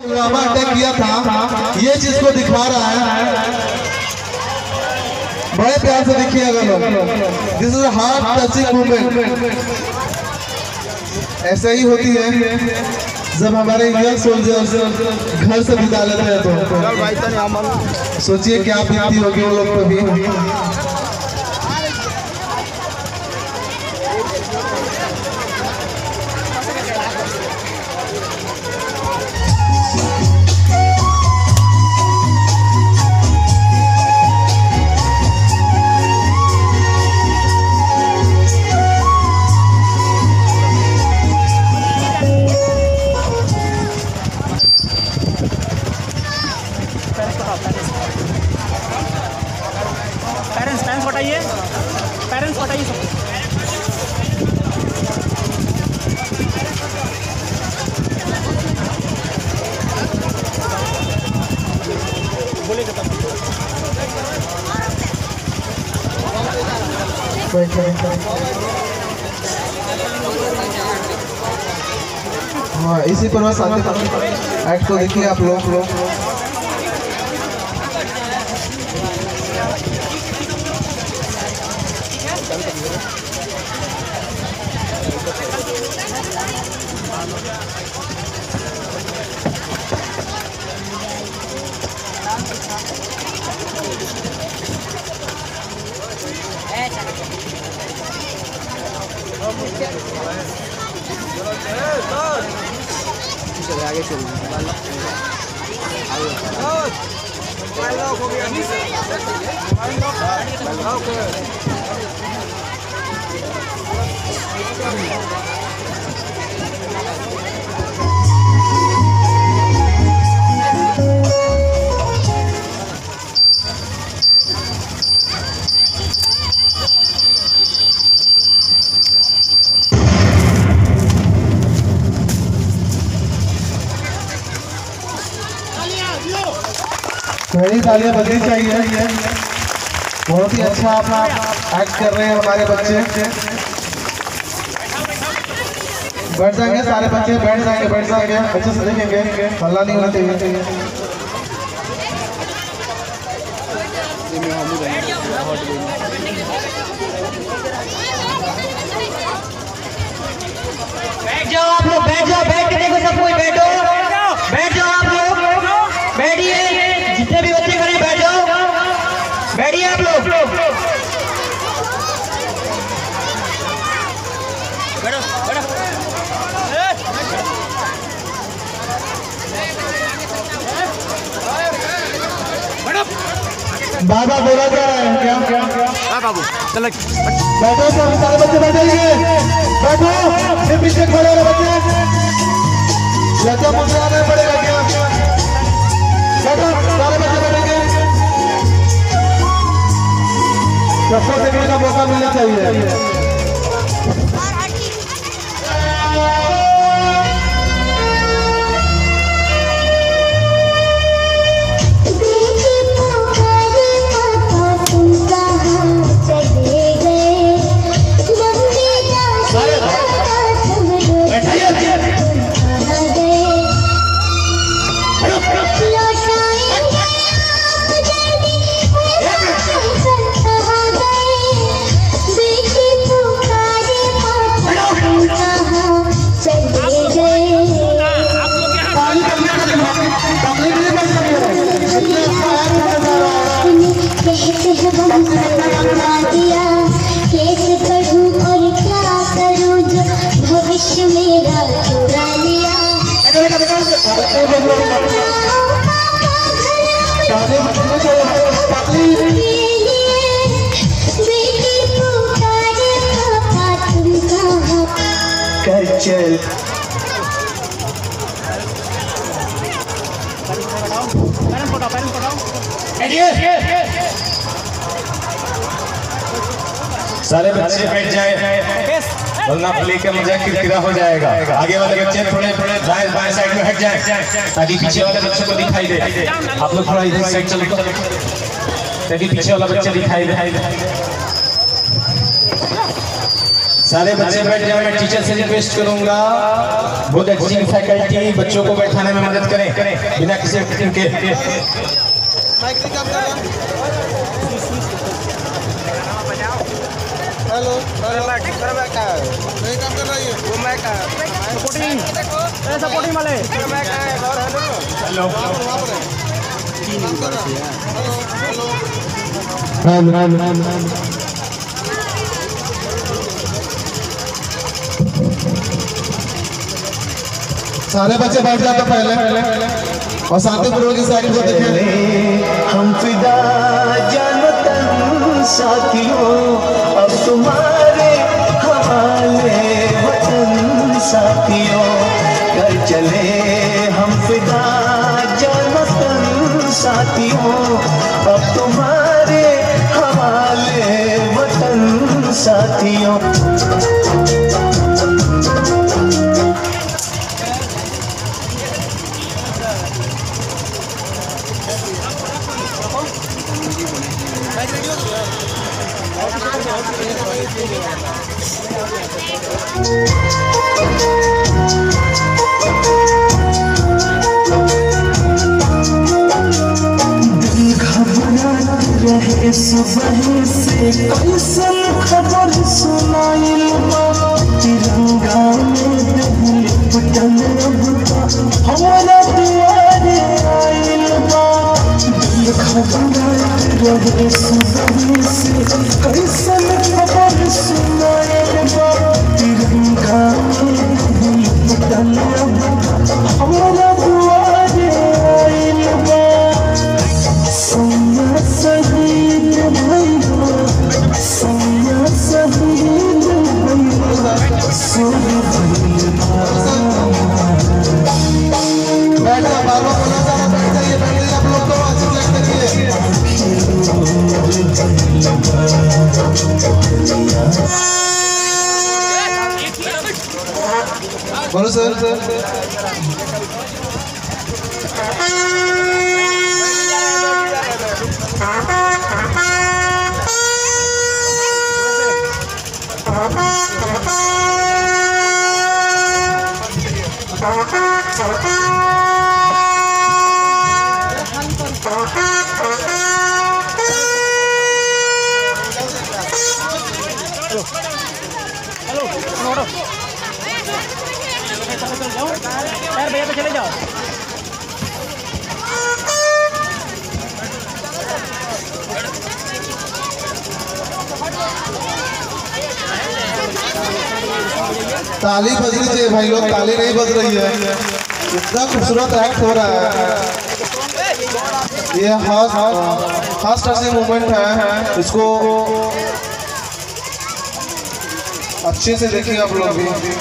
Drama attack किया था, ये चीज को दिखा रहा है। बड़े प्यार से देखिएगा लोग। This is heart touching movement. ऐसा ही होती है जब हमारे इंडियन सोल्जर्स घर से विदा लेते हैं तो सोचिए क्या बीती होगी उन लोग को भी। पेरेंट्स बताइए सब। बोले हाँ, इसी पर बस एक्ट को देखिए आप लोग। आगे चल पहली तालियां बजनी चाहिए। बहुत ही अच्छा आप एक्ट कर रहे हैं हमारे बच्चे। बैठ जाएंगे सारे बच्चे, बैठ जाएंगे अच्छे से देखेंगे, हल्ला नहीं होना चाहिए। बैठ जाओ आप लोग, बैठ जाओ, बैठ के देखो सब कोई बैठो, बैठ जाओ आप लोग, बैठिए, जितने भी बच्चे खड़े बैठ जाओ, बैठिए आप लोग। बाबा बोला जा रहा है क्या? बाबू चल बैठो सब, सारे बच्चे बैठेंगे, बैठो। ये पीछे खड़े वाले बच्चे लता मुझे आना पड़ेगा क्या? बैठो, सारे बच्चे बैठेंगे। सबको देखने का मौका मिलना चाहिए। भविष्य मेरा चुरा लिया। कर चल सारे बच्चे बैठ जाए, वरना प्ले का मजा किरकिरा हो जाएगा। आगे वाले बच्चे थोड़े दाएं बाएं साइड में हट जाए ताकि पीछे वाले बच्चों को दिखाई दे। आप लोग थोड़ा इधर साइड चलो ताकि पीछे वाला बच्चा दिखाई दे। सारे बच्चे बैठ जाए। मैं टीचर से रिक्वेस्ट करूंगा, बहुत अच्छी फैकल्टी बच्चों को बैठाने में मदद करें। बिना किसी के माइक नहीं काम कर रहा। हेलो नहीं काम कर रहा है वो माइक का सपोर्टिंग सपोर्टिंग वाले माइक है और हेलो वहां पर काम कर रहा है। हेलो सारे बच्चे बैठ जाते पहले और शांतिपूर्वक की साइड को देखिए। हम फिदा जानतन साथियों अब तुम्हारे हवाले वतन साथियों कर चले हम फिदा जानतन साथियों अब तुम्हारे हवाले वतन साथियों। रहे सुबह से कैसन खबर सुनाइल बा तिरंगा में लिपटल हमारा दुआरे आइल बा। खबर रहे सुबह से कैसन खबर सुनाइल बा तिरंगा में लिपटल हमारा दुआरे आइल बा। सोनिया शहीद भैया सोनिया शहीद भैया सोनिया बैठ जा बाबा बोला जा बैठ जाइए आप लोग को अच्छे करिए। बोलो सर हेलो नोटो यार भैया तो चले जाओ। ताली बज रही है भाई लोग, ताली नहीं बज रही है। इतना खूबसूरत एक्ट हो रहा है, ये हार्ट टचिंग मोमेंट है, इसको अच्छे से देखिए आप लोग भी।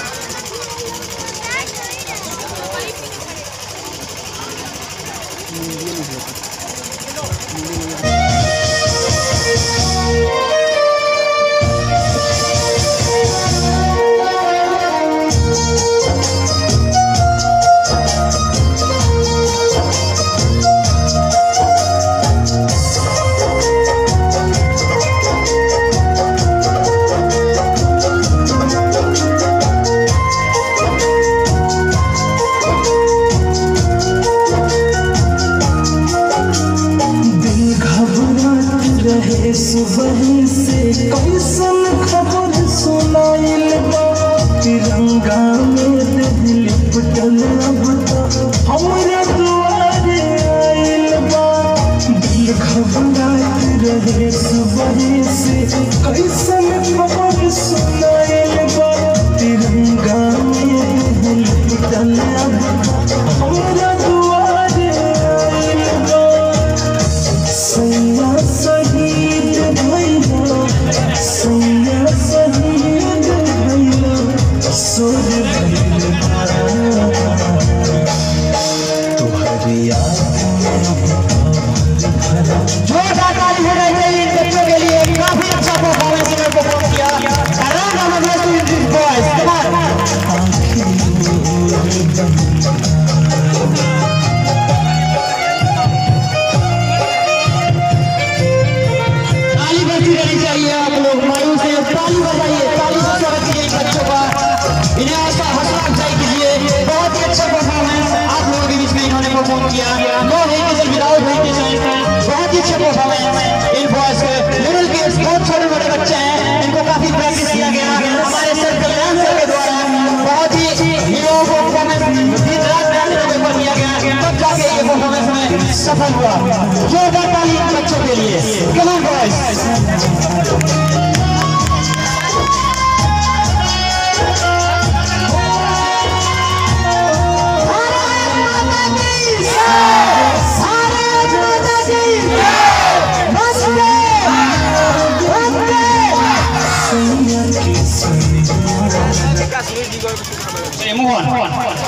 सुबह से कैसन खबर सुनाइल बा तिरंगा में लिपटल हमरा दुआरे आइल बा। दिल घबरात रहे सुबह से कैसन खबर सुनाइल बा तिरंगा में लिपटल हमरा दुआरे आइल बा। सोनिया शहीद भैया सोनिया शहीद भैया सोर तुम्हारी याद जोरदार ताली हो रही है इन बच्चों के लिए। काफी अच्छा परफॉर्मेंस इन्होंने परफॉर्म किया। ताली बजती रहनी चाहिए। आप लोग मायूस हैं, ताली बजाइए, ताली से स्वागत कीजिए इन बच्चों का। इन्हें हौसला अफजाई कीजिए। बहुत ही अच्छा परफॉर्मेंस आप लोगों के बीच में इन्होंने सफल हुआ। जोरदार ताली बच्चों के लिए। Come on boys. Move on.